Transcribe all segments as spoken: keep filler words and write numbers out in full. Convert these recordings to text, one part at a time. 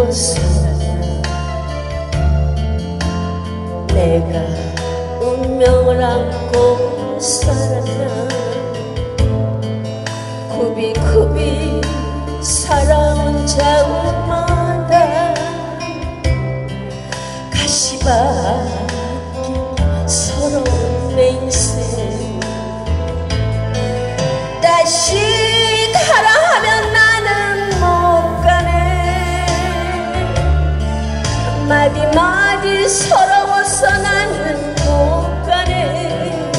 살았나. 내가 운명을 안고 살았나. 굽이굽이 살아온 자우마다 가시밭길 서러운 내 인생. 다시 가라 하면 나는 못 가네. 마디마디 서러워서 나는 못 가네.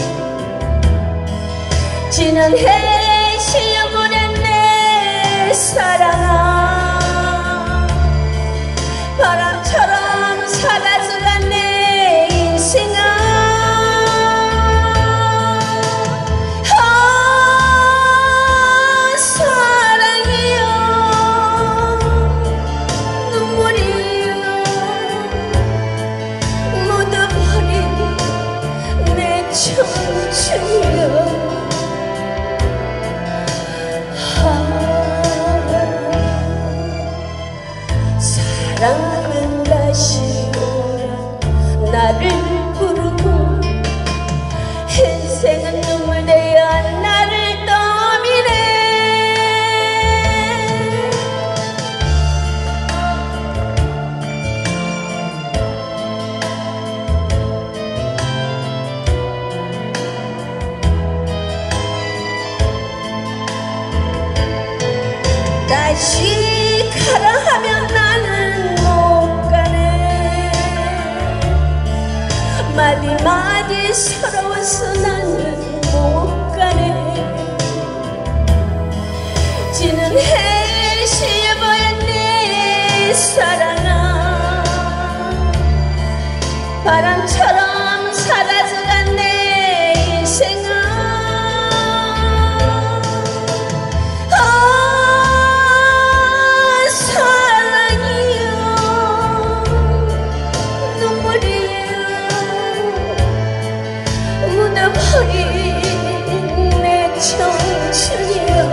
지난 해에 실려보낸 내 사랑아, 바람처럼 사라져간 내 인생아. 아, 사랑이여, 눈물이여, 묻어버린 내 청춘이여. 사랑은 다시 오라 나를 부르고, 인생은 눈물 대어 나를 떠미네. 다시 가라 하면 나는 못 가네. 마디마디 서러워서 나는 못 가네. 지는 해에 실려버린 내 사랑아, 바람처럼 사라져간 내 인생아. 묻어버린 내 청춘이여.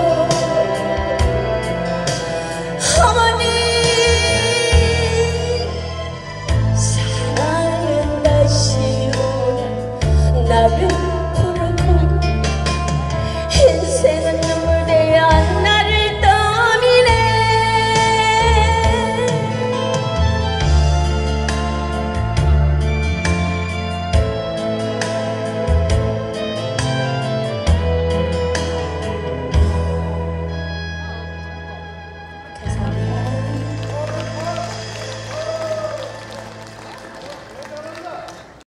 어머니, 사랑은 다시 오라 나를